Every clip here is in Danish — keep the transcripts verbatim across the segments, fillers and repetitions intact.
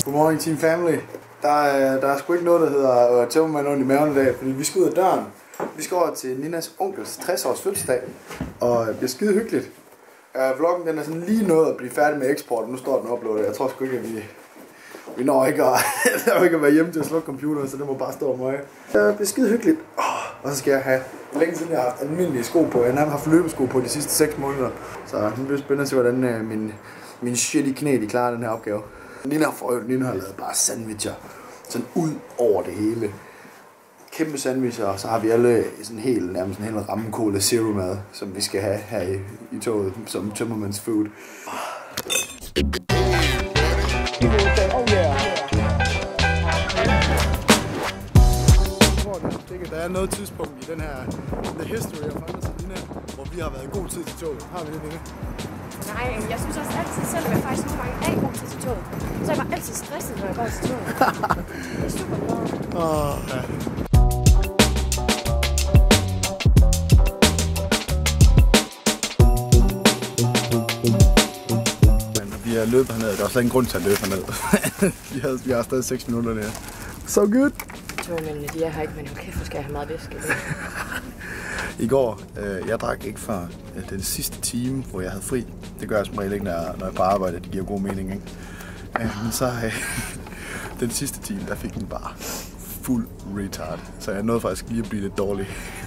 Godmorgen Team Family. Der er, der er sgu ikke noget, der hedder uh, tømmermand ondt i maven i dag, fordi vi skal ud af døren. Vi skal over til Ninas onkels tres års fødselsdag, og det bliver skide hyggeligt. Uh, vloggen den er sådan lige nået at blive færdig med eksport, nu står den uploadet. Jeg tror sgu ikke, at vi, vi når ikke at, når ikke at være hjemme til at slukke computeren, så det må bare stå om øje. Det bliver skide hyggeligt, oh, og så skal jeg have længe siden jeg har haft almindelige sko på. Jeg har haft løbesko på de sidste seks måneder, så det bliver spændende at se, hvordan uh, min, min shitty knæ de klarer den her opgave. Nina har frøet, Nina har lavet bare sandwicher, sådan ud over det hele. Kæmpe sandwicher, og så har vi alle sådan helt, nærmest en hel ramme cola zero mad, som vi skal have her i, i toget, som tømmermands food. Der er noget tidspunkt i den her The History of Nina, hvor vi har været i god tid til toget. Har vi det, Nina? Nej, jeg synes også altid selv, at jeg faktisk nogle gange er i god tid til toget. Så er jeg bare altid stresset, når jeg går til toget. Det er super godt. Åh, ja. Vi har løbet herned, der er slet ingen grund til at løbe herned. vi, har, vi har stadig seks minutter der. So good! Togmændene, de er her ikke, men jo kæft, skal jeg have meget væske. I går, øh, jeg drak ikke før øh, den sidste time, hvor jeg havde fri. Det gør jeg som regel ikke, når jeg, når jeg er på arbejde. Det giver god mening, ikke? Øh, men så øh, den sidste time, der fik den bare fuld retard. Så jeg nåede faktisk lige at blive lidt dårlig.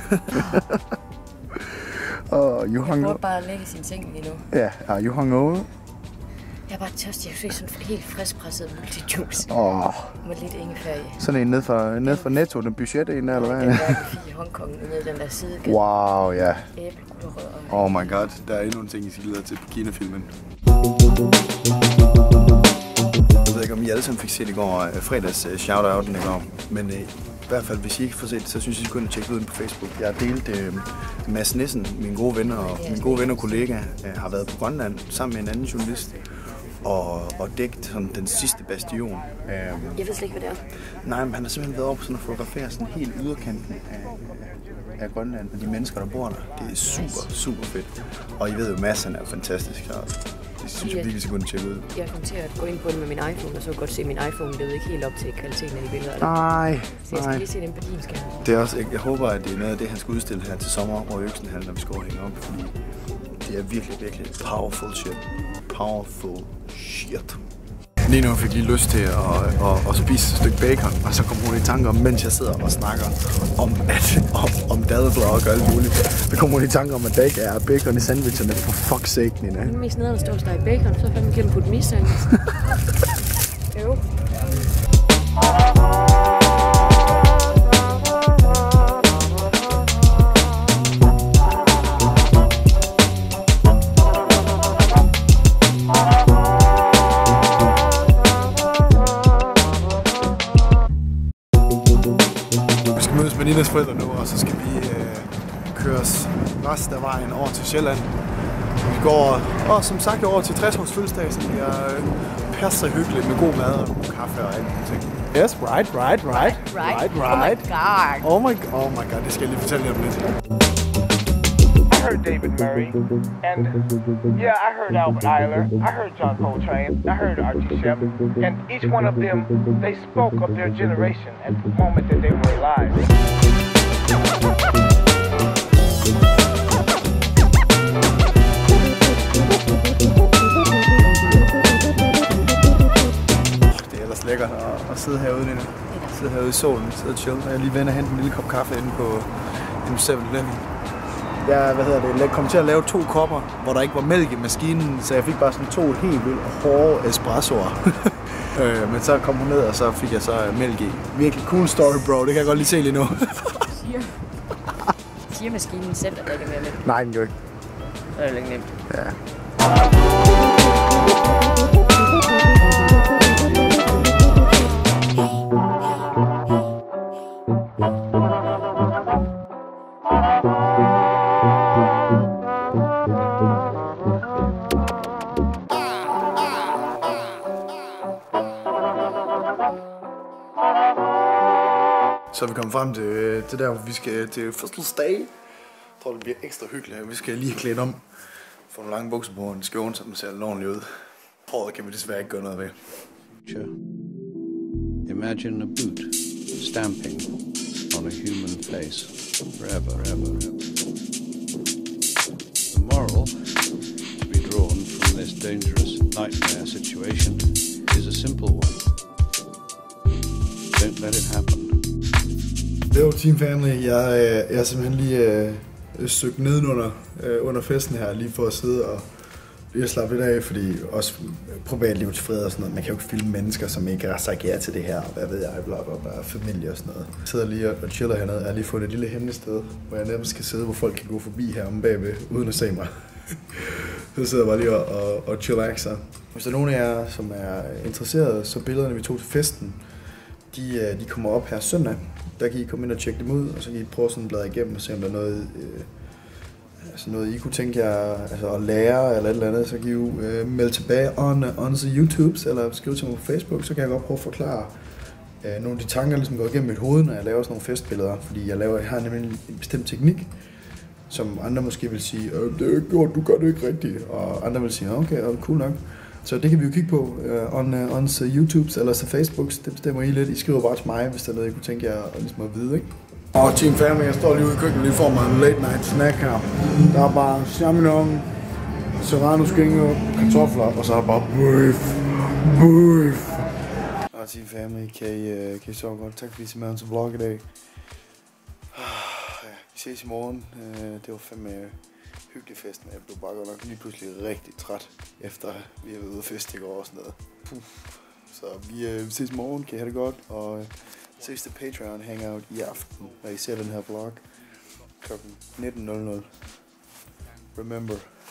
oh, you jeg prøver bare at lægge sin seng lige nu. Ja, yeah, are you hungover? Jeg er bare tørstig. Jeg synes sådan helt friskpresset multijuice. Åh. Oh. Med lidt ingefær i. Sådan en ned fra, ned fra Netto, den budget en eller hvad? Den der i Hongkong, nede den der sidegade. Wow, ja. Yeah. Æble, gulerødder. Oh my god, der er endnu en ting, I skal lede til på Kina-filmen. Jeg ved ikke, om I alle sammen fik set i går uh, fredags uh, shout-outen i går. Men uh, i hvert fald, hvis I ikke får set det, så synes jeg, I skal gå ind og tjekke ud på Facebook. Jeg har delt uh, Mads Nissen, min gode venner og min gode venner og kollega, uh, har været på Grønland sammen med en anden journalist. Og, og dækt sådan den sidste bastion. Um, jeg ved slet ikke, hvad det er. Nej, men han har simpelthen været oppe sådan og fotografere sådan helt yderkanten af, af Grønland, og de mennesker, der bor der. Det er super, super fedt. Og I ved jo, Mads han er fantastisk, og det synes jeg virkelig, skal gå ind og tjekke ud. Jeg kom til at gå ind på den med min iPhone, og så godt se, at min iPhone levede ikke helt op til kvaliteten af de billeder. Nej, så jeg skal lige se den på din skærm. Det er også, jeg, jeg håber, at det er noget af det, han skal udstille her til sommer over i Øksenhallen, når vi skal hænge op, fordi det er virkelig, virkelig powerful shit. Powerful shit. Nino fik lige lyst til at, at, at spise et stykke bacon, og så kom hun i tanke om, mens jeg sidder og snakker om, at, om, om dadeblader og alt muligt. Så kom hun i tanke om, at der ikke er bacon i sandwicherne. For fuck's sake, Nina. Det er mest nede, der står steg bacon, så fandme gennem putte mis-sandwich. Jo. Med Ninas forældre nu, og så skal vi øh, køres resten af vejen over til Sjælland. Vi går, og som sagt, over til tres års fødselsdag, så det er øh, passer hyggeligt med god mad og god kaffe og alt muligt ting. Yes, right, right, right, right, right, right. Oh my god. Oh my, oh my god, det skal jeg lige fortælle jer om lidt. I heard David Murray, and yeah, I heard Albert Eiler, I heard John Coltrane, I heard Archie Shepp, and each one of them, they spoke of their generation at the moment that they were alive. Det er ellers lækkert at, at sidde herude, Nina. Sidde herude i solen, sidde og chill. Jeg lige vender hen en lille kop kaffe inde på seven eleven. Jeg, hvad hedder det, jeg kom til at lave to kopper, hvor der ikke var mælk i maskinen, så jeg fik bare sådan to helt vildt hårde espressoer. øh, men så kom hun ned, og så fik jeg så mælk i. Virkelig cool story, bro. Det kan jeg godt lige se lige nu. Siger, siger maskinen selv, at der ikke er mere mælk? Nej, den gør ikke. Det er jo ikke nemt. Ja. Så er vi kommet frem til, til der, hvor vi skal til fødselsdag. Jeg tror, det bliver ekstra hyggeligt. Vi skal lige klæde om. Få nogle lange bukser på en skjorte, så den ser ordentligt ud. Håret kan vi desværre ikke gøre noget ved. Sure. Imagine a boot stamping on a human face forever, forever, forever. The moral to be drawn from this dangerous nightmare situation is a simple one. Don't let it happen. Det er jo Team Family. Jeg, jeg er simpelthen lige øh, søgt nedenunder øh, under festen her, lige for at sidde og lige slappe lidt af, fordi også privatlivets fred og sådan noget. Man kan jo ikke filme mennesker, som ikke er sagt ja til det her, hvad ved jeg, bla bla bla, familie og sådan noget. Jeg sidder lige og chiller hernede. Jeg har lige fået et lille hemmeligt sted, hvor jeg nærmest skal sidde, hvor folk kan gå forbi her om bagved, uden at se mig. Så sidder jeg bare lige og, og, og chillaxer. Hvis der er nogen af jer, som er interesserede, så billederne, vi tog til festen, de, de kommer op her søndag. Der kan I komme ind og tjekke dem ud, og så kan I prøve sådan at bladre igennem og se, om der er noget, øh, altså noget I kunne tænke jer altså at lære eller et eller andet. Så kan I jo øh, melde tilbage on, on the YouTube, eller skrive til mig på Facebook, så kan jeg godt prøve at forklare øh, nogle af de tanker, der ligesom går igennem mit hoved, når jeg laver sådan nogle festbilleder. Fordi jeg, laver, jeg har nemlig en bestemt teknik, som andre måske vil sige, øh, det er godt, du gør det ikke rigtigt, og andre vil sige, okay, cool nok. Så det kan vi jo kigge på uh, on, uh, on uh, YouTubes eller så Facebooks. Det bestemmer I lidt. I skriver bare til mig, hvis der er noget, I kunne tænke jer at, ligesom at vide, ikke? Og Team Family, jeg står lige ude i køkkenet lige for mig en late night snack her. Der er bare champignon, serrano skinke, kartofler, og så er der bare bøf, bøf. Og Team Family, kan I, uh, kan I sove godt? Tak fordi I ser med til vlog i dag. Ja, vi ses i morgen. Uh, det var fandme hyggelig festen. Jeg blev bare godt nok lige pludselig rigtig træt, efter vi har været ude at feste i går og sådan noget. Puh. Så vi, øh, vi ses i morgen, kan I have det godt, og øh, ses til Patreon Hangout i aften, når I ser den her vlog klokken nitten nul nul. Remember.